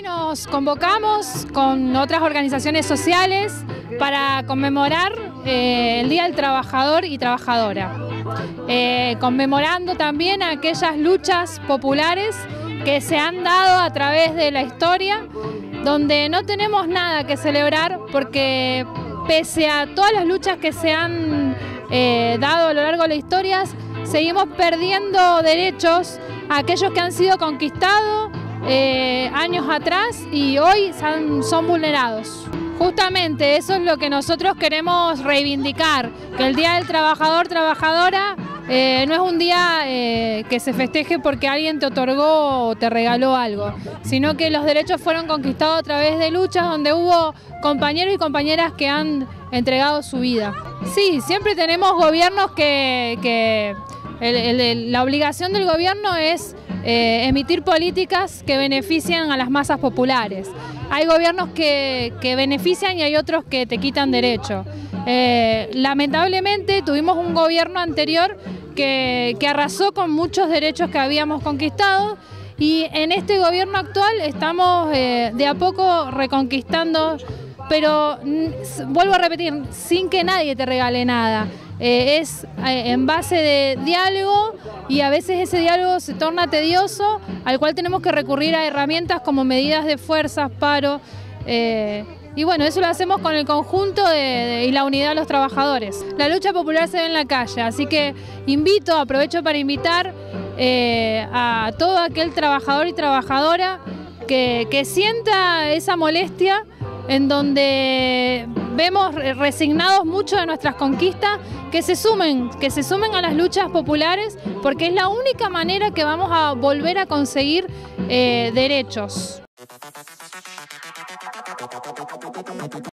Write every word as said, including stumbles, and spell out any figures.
nos convocamos con otras organizaciones sociales para conmemorar eh, el Día del Trabajador y Trabajadora, eh, conmemorando también aquellas luchas populares que se han dado a través de la historia, donde no tenemos nada que celebrar porque pese a todas las luchas que se han eh, dado a lo largo de la historia, seguimos perdiendo derechos a aquellos que han sido conquistados eh, años atrás y hoy son, son vulnerados. Justamente eso es lo que nosotros queremos reivindicar, que el Día del Trabajador, Trabajadora eh, no es un día eh, que se festeje porque alguien te otorgó o te regaló algo, sino que los derechos fueron conquistados a través de luchas donde hubo compañeros y compañeras que han entregado su vida. Sí, siempre tenemos gobiernos que, que el, el, la obligación del gobierno es eh, emitir políticas que benefician a las masas populares. Hay gobiernos que, que benefician y hay otros que te quitan derecho. Eh, lamentablemente tuvimos un gobierno anterior que, que arrasó con muchos derechos que habíamos conquistado y en este gobierno actual estamos eh, de a poco reconquistando, pero vuelvo a repetir, sin que nadie te regale nada. Eh, es eh, en base de diálogo y a veces ese diálogo se torna tedioso, al cual tenemos que recurrir a herramientas como medidas de fuerzas, paro, eh, y bueno, eso lo hacemos con el conjunto de, de, y la unidad de los trabajadores. La lucha popular se ve en la calle, así que invito, aprovecho para invitar eh, a todo aquel trabajador y trabajadora que, que sienta esa molestia en donde vemos resignados mucho de nuestras conquistas, que se sumen, que se sumen a las luchas populares, porque es la única manera que vamos a volver a conseguir eh, derechos.